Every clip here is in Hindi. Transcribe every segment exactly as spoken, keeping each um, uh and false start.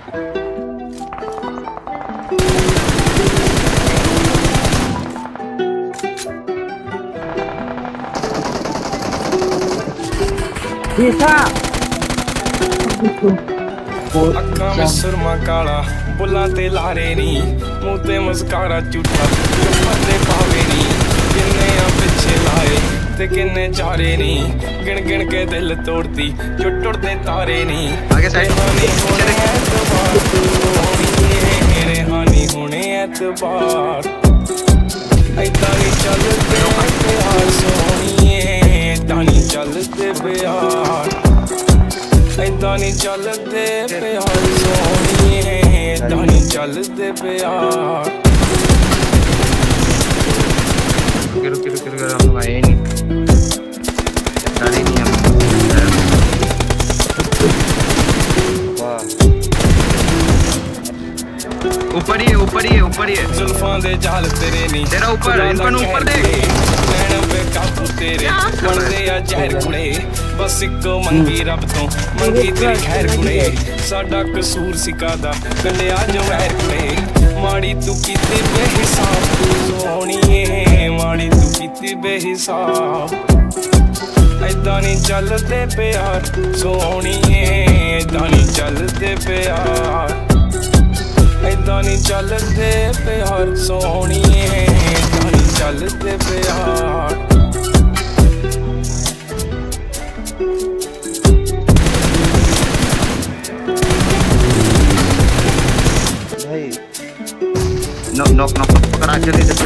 Bisa. अक्का में सुरमा काला बुला ते लारे नी मुँह ते मस्कारा झूठा पत्ते पावे नी किन्ने आ पिछे लाए ते किन्ने चारे नी गिन गिन के दिल तोड़ती जो टुटते तारे नी आगे साइड मेरे हानी होने एतबार ऐदा नहीं चलते प्यार सोनिए ऐदा नहीं चलते प्यार ऐदा नहीं चलते प्यार सोनिए ऐदा नहीं चलते प्यार रुक रुक रुक रुक हम आए नहीं गाड़ी नहीं हम ऊपर ही ऊपर ही ऊपर ही जुल्फां दे जाल तेरे नहीं तेरा ऊपर इनका ऊपर देख नैना पे काबू तेरे बनदे आ जहर कुड़े बस एक मंगी रब तो मंगी तेरी खैर कुड़े साडा कसूर सिकादा गलिया जो वैर कुड़े माड़ी तू कीती बेहिसाब सोहणीए माड़ी तू कीती बेहिसाब ऐदा नहीं चलते प्यार सोहणीए ऐदा नहीं चलते प्यार ऐदा नहीं चलते प्यार सोहणीए ऐदा नहीं चलते प्यार भाई नॉक नॉक नॉक पकड़ा जल्दी से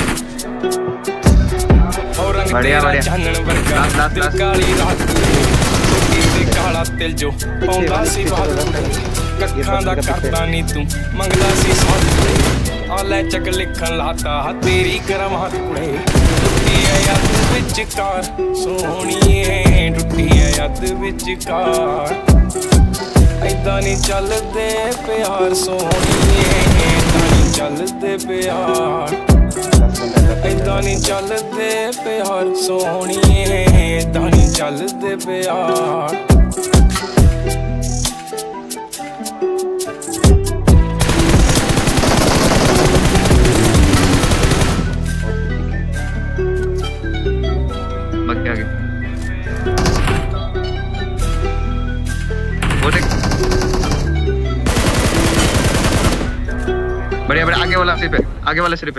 बढ़िया बढ़िया लास्ट लास्ट लास्ट काली रात ते काला तिल जो पौंदा सी बात कक्खां दा करदा नी तू मंगदा सी साथ आ ले चक लिखन लाता तेरी करमात कुड़े टुटी है याद विचकार सोहणीए टुटी है याद विचकार ऐदा नहीं चलते प्यार सोहणीए ऐदा नहीं चलते प्यार ऐदा नहीं चलते प्यार सोहणीए ऐदा नहीं चलते प्यार बढ़िया बढ़िया आगे वाला सिर पे आगे वाले सिर पे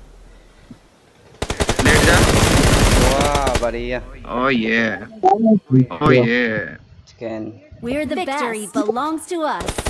लेट जा वाह बढ़िया ओ yeah oh yeah chicken We're the best. Victory belongs to us.